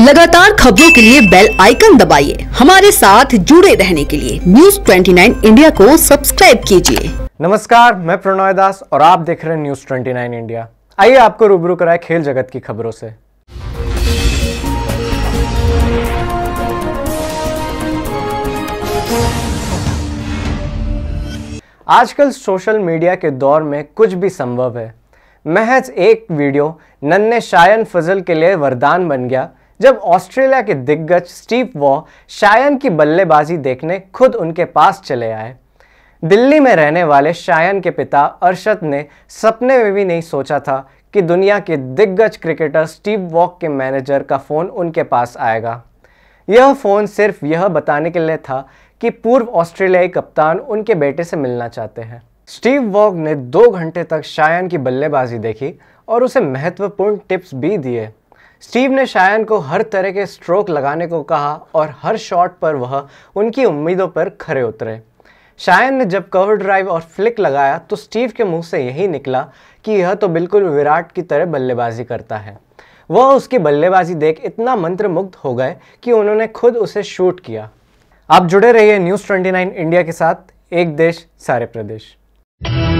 लगातार खबरों के लिए बेल आइकन दबाइए। हमारे साथ जुड़े रहने के लिए न्यूज़ 29 इंडिया को सब्सक्राइब कीजिए। नमस्कार, मैं प्रणय दास और आप देख रहे हैं न्यूज़ 29 इंडिया। आइए आपको रूबरू कराए खेल जगत की खबरों से। आजकल सोशल मीडिया के दौर में कुछ भी संभव है। महज एक वीडियो नन्हे शायन फजल के लिए वरदान बन गया जब ऑस्ट्रेलिया के दिग्गज स्टीव वॉ शायन की बल्लेबाजी देखने खुद उनके पास चले आए। दिल्ली में रहने वाले शायन के पिता अरशद ने सपने में भी नहीं सोचा था कि दुनिया के दिग्गज क्रिकेटर स्टीव वॉ के मैनेजर का फ़ोन उनके पास आएगा। यह फ़ोन सिर्फ यह बताने के लिए था कि पूर्व ऑस्ट्रेलियाई कप्तान उनके बेटे से मिलना चाहते हैं। स्टीव वॉ ने 2 घंटे तक शायन की बल्लेबाजी देखी और उसे महत्वपूर्ण टिप्स भी दिए। स्टीव ने शायन को हर तरह के स्ट्रोक लगाने को कहा और हर शॉट पर वह उनकी उम्मीदों पर खरे उतरे। शायन ने जब कवर ड्राइव और फ्लिक लगाया तो स्टीव के मुंह से यही निकला कि यह तो बिल्कुल विराट की तरह बल्लेबाजी करता है। वह उसकी बल्लेबाजी देख इतना मंत्रमुग्ध हो गए कि उन्होंने खुद उसे शूट किया। आप जुड़े रहिए न्यूज़ 29 इंडिया के साथ। एक देश सारे प्रदेश।